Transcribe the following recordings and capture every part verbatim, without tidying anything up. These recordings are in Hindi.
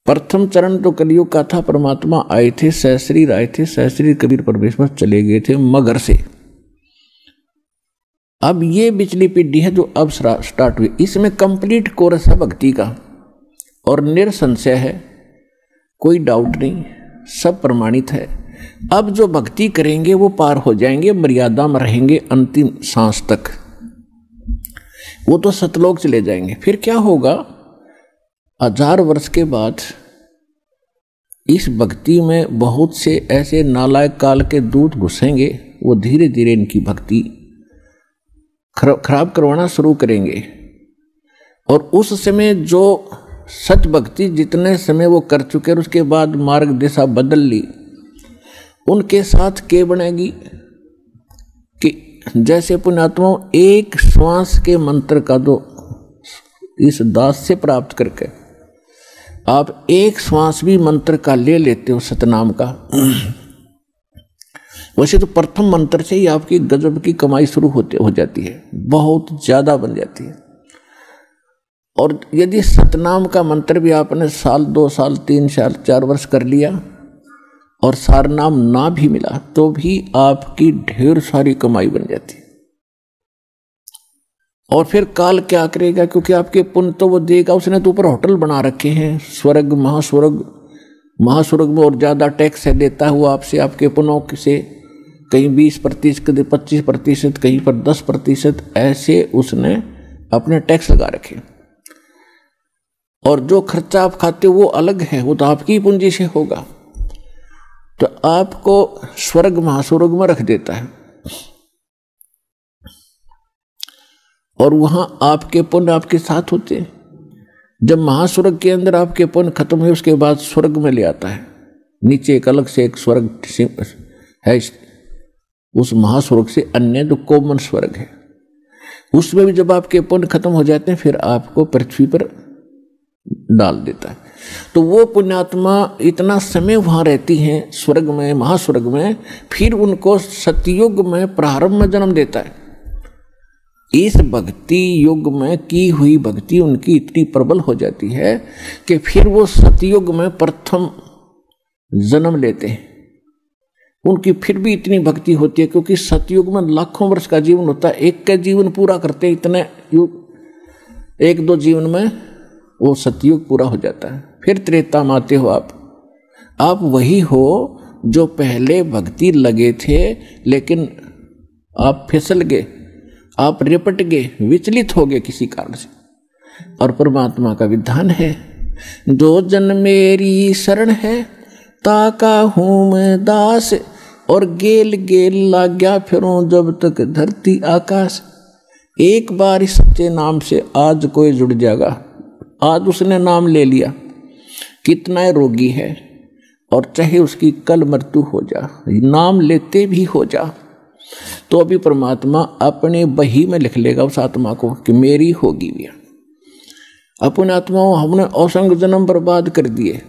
प्रथम चरण तो कलयुग का था, परमात्मा आए थे, सहस्रीर आए थे, सहस्रीर कबीर परमेश्वर चले गए थे मगर से। अब ये पिछली पीढ़ी है जो अब स्टार्ट हुई, इसमें कंप्लीट कोर्स है भक्ति का और निरसंशय है, कोई डाउट नहीं, सब प्रमाणित है। अब जो भक्ति करेंगे वो पार हो जाएंगे, मर्यादा में रहेंगे अंतिम सांस तक, वो तो सतलोक चले जाएंगे। फिर क्या होगा, हजार वर्ष के बाद इस भक्ति में बहुत से ऐसे नालायक काल के दूत घुसेंगे, वो धीरे धीरे इनकी भक्ति खराब करवाना शुरू करेंगे। और उस समय जो सच भक्ति जितने समय वो कर चुके और उसके बाद मार्ग दिशा बदल ली, उनके साथ क्या बनेगी कि जैसे पुण्यात्मा एक श्वास के मंत्र का जो इस दास से प्राप्त करके आप एक श्वास भी मंत्र का ले लेते हो सतनाम का, वैसे तो प्रथम मंत्र से ही आपकी गजब की कमाई शुरू होते हो जाती है, बहुत ज्यादा बन जाती है। और यदि सतनाम का मंत्र भी आपने साल दो साल तीन साल चार वर्ष कर लिया और सारनाम ना भी मिला तो भी आपकी ढेर सारी कमाई बन जाती है। और फिर काल क्या करेगा, क्योंकि आपके पुण्य तो वो देगा, उसने तो ऊपर होटल बना रखे हैं, स्वर्ग महास्वर्ग, महास्वर्ग में और ज़्यादा टैक्स है देता हुआ आपसे, आपके पुण्यों से कहीं बीस प्रतिशत कहीं पच्चीस प्रतिशत कहीं पर दस प्रतिशत ऐसे उसने अपने टैक्स लगा रखे। और जो खर्चा आप खाते हो वो अलग है, वो तो आपकी ही पूंजी से होगा, तो आपको स्वर्ग महास्वर्ग में रख देता है। और वहां आपके पुण्य आपके साथ होते हैं। जब महास्वर्ग के अंदर आपके पुण्य खत्म हुए उसके बाद स्वर्ग में ले आता है, नीचे एक अलग से एक स्वर्ग है, उस महास्वर्ग से अन्य जो कॉमन स्वर्ग है, उसमें भी जब आपके पुण्य खत्म हो जाते हैं फिर आपको पृथ्वी पर डाल देता है। तो वो पुण्यात्मा इतना समय वहां रहती हैं स्वर्ग में, महास्वर्ग में, फिर उनको सतयुग में प्रारंभ में जन्म देता है। इस भक्ति युग में की हुई भक्ति उनकी इतनी प्रबल हो जाती है कि फिर वो सतयुग में प्रथम जन्म लेते हैं। उनकी फिर भी इतनी भक्ति होती है क्योंकि सतयुग में लाखों वर्ष का जीवन होता है, एक का जीवन पूरा करते हैं इतने युग, एक दो जीवन में वो सतयुग पूरा हो जाता है। फिर त्रेता में आते हो आप आप वही हो जो पहले भक्ति लगे थे लेकिन आप फिसल गए, आप रिपट गए, विचलित हो गए किसी कारण से। और परमात्मा का विधान है, दो जन मेरी शरण है ताका हूँ मैं दास, और गेल गेल लाग्या फिरूं जब तक धरती आकाश। एक बार इस सच्चे नाम से आज कोई जुड़ जाएगा, आज उसने नाम ले लिया, कितना रोगी है और चाहे उसकी कल मृत्यु हो जा, नाम लेते भी हो जा, तो अभी परमात्मा अपने बही में लिख लेगा उस आत्मा को कि मेरी होगी भी। अपने आत्माओं हमने असंख्य जन्म बर्बाद कर दिए,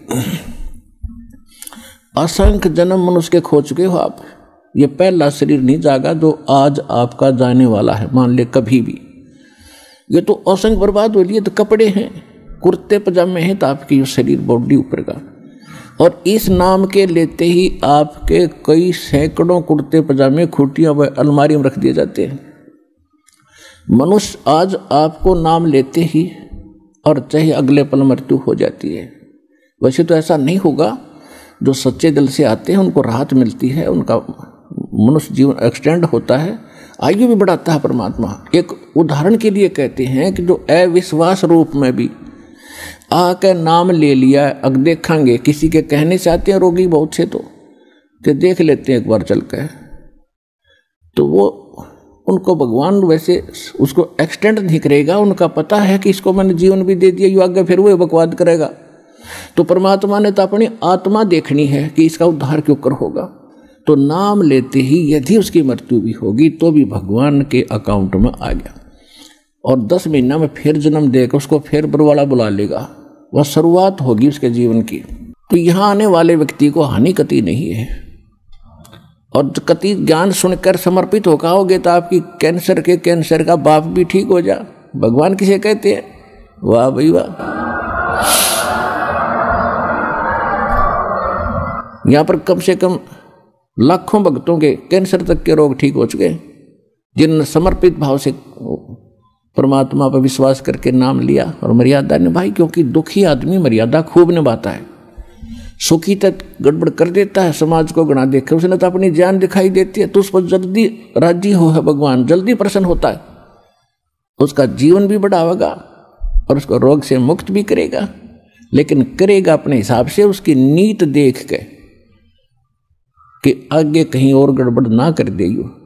असंख्य जन्म मनुष्य के खो चुके हो आप। ये पहला शरीर नहीं जागा जो आज आपका जाने वाला है, मान ले कभी भी। ये तो असंख्य बर्बाद हो लिए, तो कपड़े हैं, कुर्ते पजामे हैं, तो आपकी शरीर बॉडी ऊपर का। और इस नाम के लेते ही आपके कई सैकड़ों कुर्ते पजामे खूटियां व अलमारी में रख दिए जाते हैं। मनुष्य आज आपको नाम लेते ही और चाहे अगले पल मृत्यु हो जाती है। वैसे तो ऐसा नहीं होगा, जो सच्चे दिल से आते हैं उनको राहत मिलती है, उनका मनुष्य जीवन एक्सटेंड होता है, आयु भी बढ़ाता है परमात्मा। एक उदाहरण के लिए कहते हैं कि जो अविश्वास रूप में भी आके नाम ले लिया, अब देखेंगे किसी के कहने से आते हैं रोगी बहुत से, तो कि देख लेते हैं एक बार चल के, तो वो उनको भगवान वैसे उसको एक्सटेंड नहीं करेगा, उनका पता है कि इसको मैंने जीवन भी दे दिया, यू आगे फिर वो बकवाद करेगा। तो परमात्मा ने तो अपनी आत्मा देखनी है कि इसका उद्धार क्यों कर होगा, तो नाम लेते ही यदि उसकी मृत्यु भी होगी तो भी भगवान के अकाउंट में आ गया, और दस महीना में फिर जन्म देकर उसको फिर बरवाला बुला लेगा, वह शुरुआत होगी उसके जीवन की। तो यहाँ आने वाले व्यक्ति को हानि कति नहीं है, और कति ज्ञान सुनकर समर्पित होकर आओगे तो आपकी कैंसर के कैंसर का बाप भी ठीक हो जा। भगवान किसे कहते हैं? वाह भाई वाह। यहां पर कम से कम लाखों भक्तों के कैंसर तक के रोग ठीक हो चुके, जिन्होंने समर्पित भाव से परमात्मा पर विश्वास करके नाम लिया और मर्यादा निभाई। क्योंकि दुखी आदमी मर्यादा खूब निभाता है, सुखी तक गड़बड़ कर देता है, समाज को गणा देखे, उसने तो अपनी जान दिखाई देती है, तो उस पर जल्दी राजी हो है भगवान, जल्दी प्रसन्न होता है, उसका जीवन भी बढ़ावेगा और उसको रोग से मुक्त भी करेगा। लेकिन करेगा अपने हिसाब से, उसकी नीत देख के कि आगे कहीं और गड़बड़ ना कर देगी।